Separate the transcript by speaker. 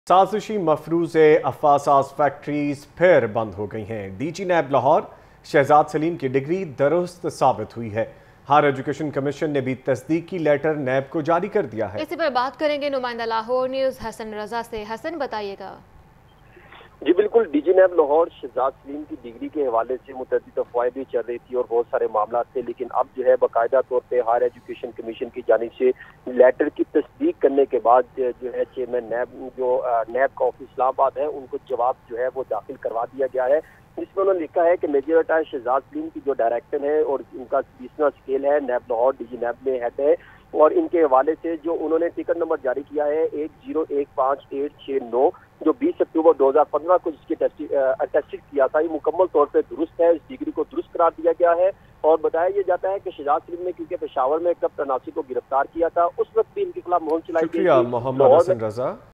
Speaker 1: साजिशी मफरूज़े अफासास factories फिर बंद हो गई हैं। डीजी नैब लाहौर शहजाद सलीम की डिग्री दुरुस्त साबित हुई है। हायर एजुकेशन कमीशन ने भी तस्दीकी लेटर नैब को जारी कर दिया है।
Speaker 2: इसी पर बात करेंगे नुमाइंदा लाहौर न्यूज़ हसन रजा से। हसन, बताइएगा।
Speaker 3: जी बिल्कुल, डीजी नैब लाहौर शहजाद सलीम की डिग्री के हवाले से मुतअद्दिद अफवाहें भी चल रही थी और बहुत सारे मामला थे, लेकिन अब जो है बाकायदा तौर पे हायर एजुकेशन कमीशन की जानिब से लेटर की तस्दीक करने के बाद जो है चेयरमैन नैब नैब का ऑफिस इस्लामाबाद है, उनको जवाब जो है वो दाखिल करवा दिया गया है, जिसमें उन्होंने लिखा है कि मेजर रिटायर शहजाद सलीम की जो डायरेक्टर है और इनका 20वां स्केल है, नैब लाहौर डीजी नैब में हेड है, और इनके हवाले से जो उन्होंने टिकट नंबर जारी किया है 1015869, जो 20 अक्टूबर 2015 को जिसकी अटेस्टेड किया था, ये मुकम्मल तौर पर दुरुस्त है। इस डिग्री को दुरुस्त करार दिया गया है और बताया यह जाता है कि शहजाद सलीम ने क्योंकि पेशावर में कब तनासी को गिरफ्तार किया था, उस वक्त भी इनके खिलाफ मुहिम चलाई गई
Speaker 1: शुक्रिया
Speaker 3: थी
Speaker 1: मोहम्मद हसन रजा।